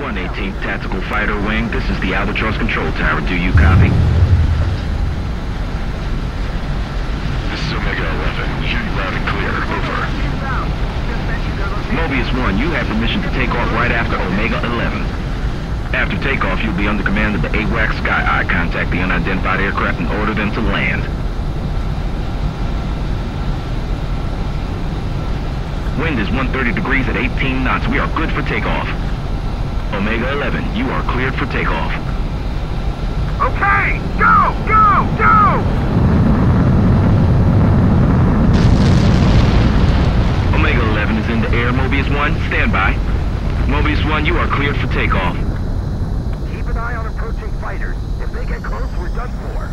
118th Tactical Fighter Wing, this is the Albatross Control Tower. Do you copy? This is Omega 11. Hear you loud and clear. Over. Mobius 1, you have permission to take off right after Omega 11. After takeoff, you'll be under command of the AWACS Sky Eye. Contact the unidentified aircraft and order them to land. Wind is 130 degrees at 18 knots. We are good for takeoff. Omega 11, you are cleared for takeoff. Okay! Go! Go! Go! Omega 11 is in the air. Mobius 1, stand by. Mobius 1, you are cleared for takeoff. Keep an eye on approaching fighters. If they get close, we're done for.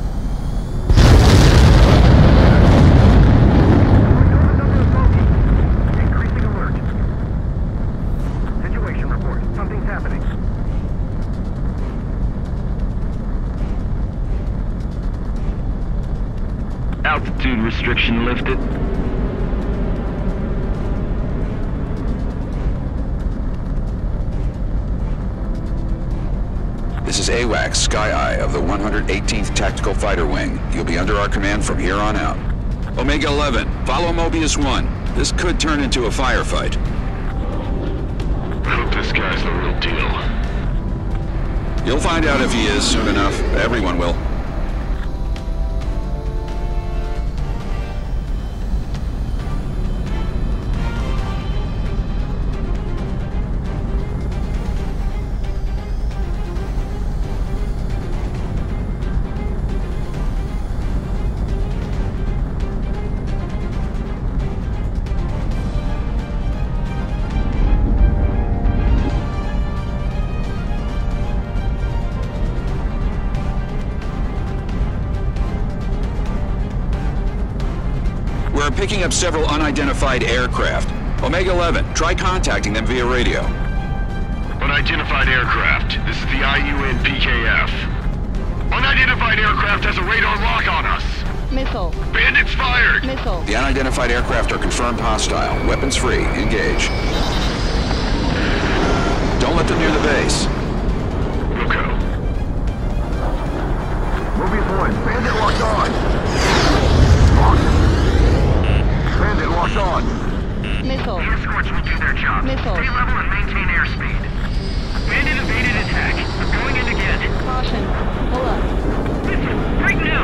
Increasing alert. Situation report. Something's happening. Altitude restriction lifted. This is AWACS Sky Eye of the 118th Tactical Fighter Wing. You'll be under our command from here on out. Omega 11, follow Mobius 1. This could turn into a firefight. I hope this guy's the real deal. You'll find out if he is soon enough. Everyone will. We're picking up several unidentified aircraft. Omega 11, try contacting them via radio. Unidentified aircraft. This is the IUN PKF. Unidentified aircraft has a radar lock on us. Missile. Bandits fired! Missile. The unidentified aircraft are confirmed hostile. Weapons free. Engage. Don't let them near the base. Wilco. Mobius 1, bandit locked on. Locked. Bandit locked on. Missile. The escorts will do their job. Missile. Stay level and maintain airspeed. Bandit evaded attack. I'm going in again. Caution. Pull up. Missile, right now!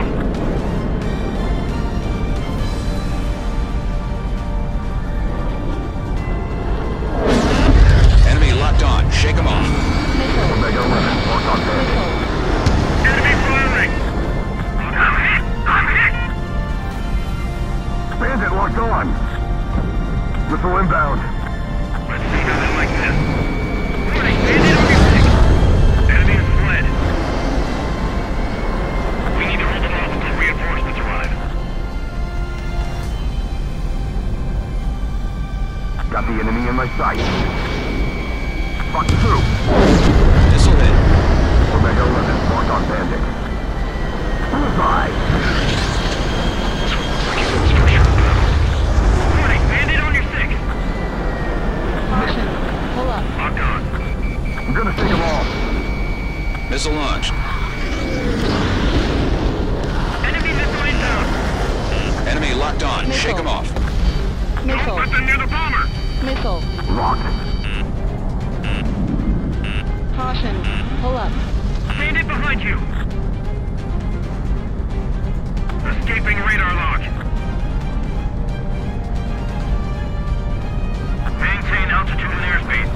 Enemy locked on. Shake them off. Missile. Omega 11, locked on bandit. Missile. Enemy firing! I'm hit! I'm hit! Bandit locked on. Missile inbound. Let's see how they like this. Warning, bandit on your stick. Enemy has fled. We need to hold them off until reinforcements arrive. Got the enemy in my sight. Fuck through. Missile hit. Omega 11, locked on bandit. Bullseye. This one looks like he's in structure of battle. Warning, bandit on your stick. Caution. Pull up. Locked on. I'm gonna take them all. Missile launched. Enemy missile inbound. Enemy locked on. Missile. Shake them off. Missile. Put them near the bomber. Missile. Locked. Caution. Pull up. Bandit behind you. Escaping radar lock. Maintain altitude and airspeed.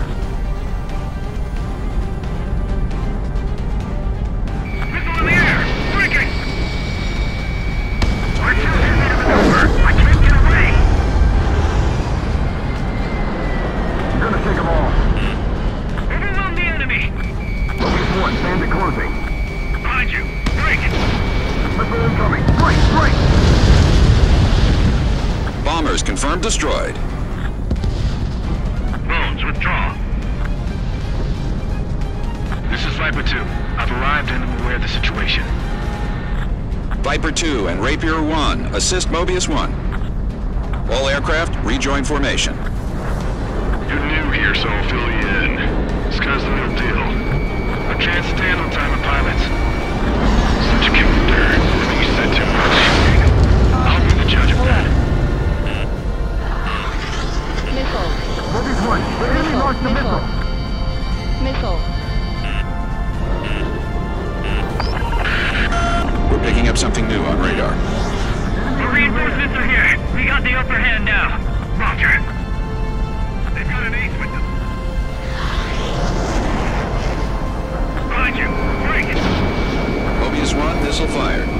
Missile in the air! Breaking! We're too busy to maneuver. I can't get away! I'm gonna take them all. Overwhelm the enemy! Mobius 1, bandit closing. Behind you. Break! Missile incoming. Break! Break! Bombers confirmed destroyed. Bones, withdraw. This is Viper 2. I've arrived and am aware of the situation. Viper 2 and Rapier 1, assist Mobius 1. All aircraft, rejoin formation. You're new here, so I'll fill you in. Sky's the real deal. I can't stand on time of pilots. Such a character. I think you said too much. I'll be the judge of Pull that. up. Missile. Mobius 1, the enemy launched a missile. Missile. We're picking up something new on radar. The reinforcements are here. We got the upper hand now. Roger. They've got an ace with them. Behind you. Break it. Mobius 1, missile fired.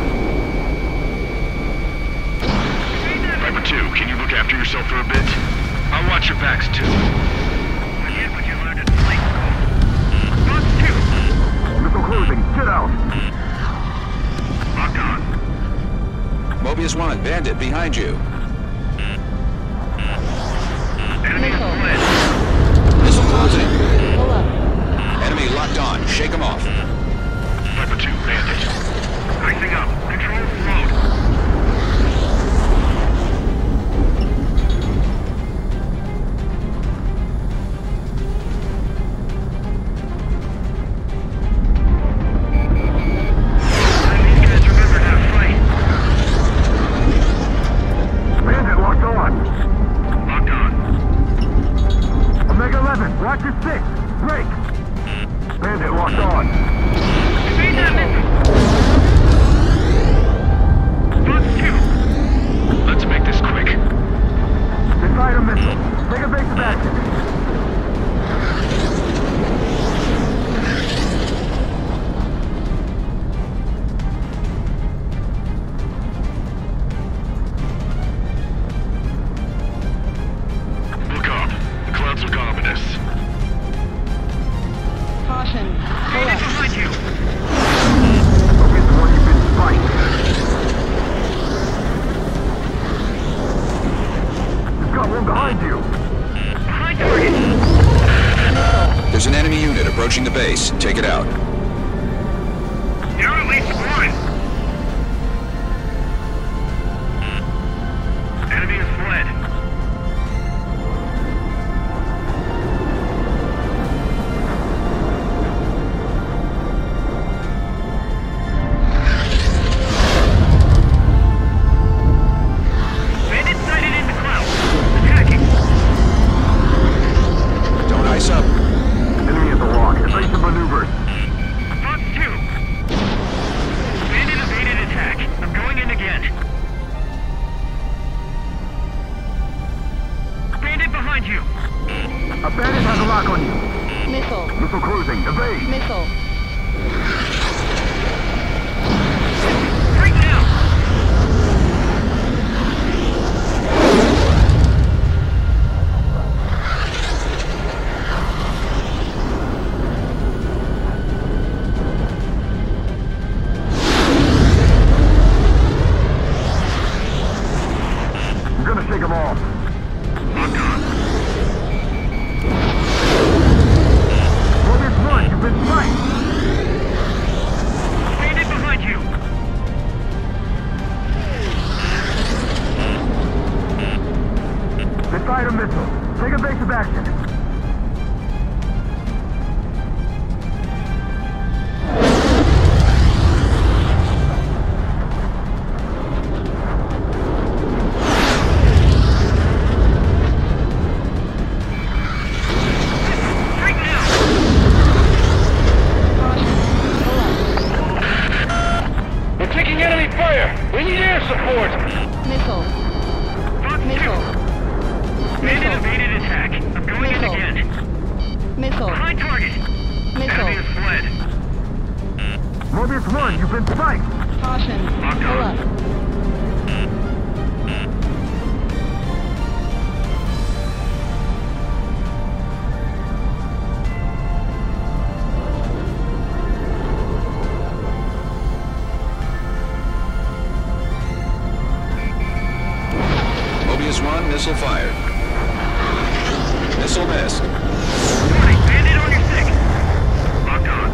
Viper 2, can you look after yourself for a bit? I'll watch your backs too. Forget what you learned at flight school. Fox 2. Missile closing. Get out. Locked on. Mobius 1, Bandit behind you. Enemy Missile. fled. Missile closing. Pull up. Enemy locked on. Shake them off. Viper 2, Bandit. Icing up. Control slowed. Bandit locked on. Locked on. Omega 11, watch your 6. Break. Bandit locked on. Evade that missile. Fox 2. Let's make this quick. Decide a missile. Take evasive action. Look up. The clouds look ominous. Caution. Pull Bandit up. behind you. Mobius 1, you've been spiked. You've got one behind you. Behind target. Missile. There's an enemy unit approaching the base. Take it out. There are at least one. Enemy has fled. Bandit sighted in the clouds. Attacking. Don't ice up. Enemy at the lock. Evasive maneuvers. Fox 2. Bandit evaded attack. I'm going in again. Bandit behind you. A bandit has a lock on you. Missile. Missile closing. Evade. Missile. Right now. I'm gonna shake them off. Locked on. Mobius 1, you've been spiked. Bandit behind you. Decide a missile. Take evasive action. Right now. Caution. Pull up. We're taking enemy fire! We need air support! Missile. Fox 2. Missile. Bandit Missile. evaded attack. I'm going in Missile. again. Missile. Behind target. Enemy Missile. has fled. Mobius 1, you've been spiked. Caution. Locked Pull on. up. Mobius 1, missile fired. Missile missed. Warning, bandit on your 6. Locked on.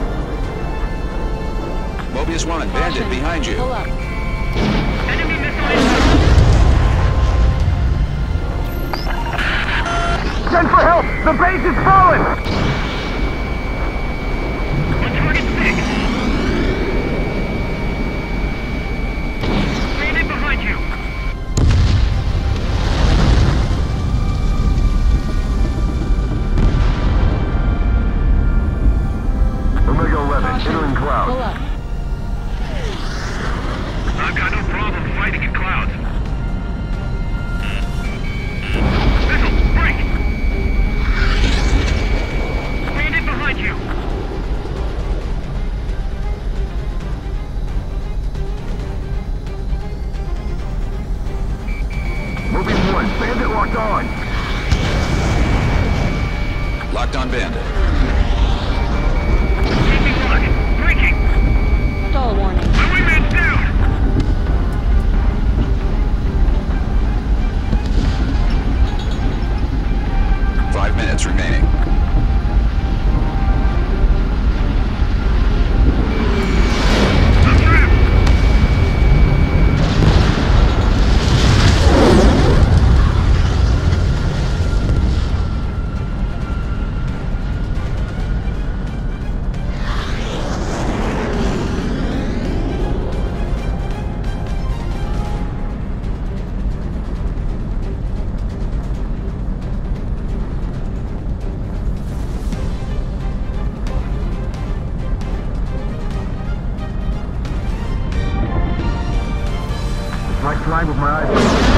Mobius 1, Bandit Caution. behind you. Pull up. Enemy missile inbound. Send for help! The base is fallen! locked on Bandit. Keeping lock. Breaking. Stall warning. My wingman's down. Five minutes remaining. I'm trapped. Right flying with my eyes.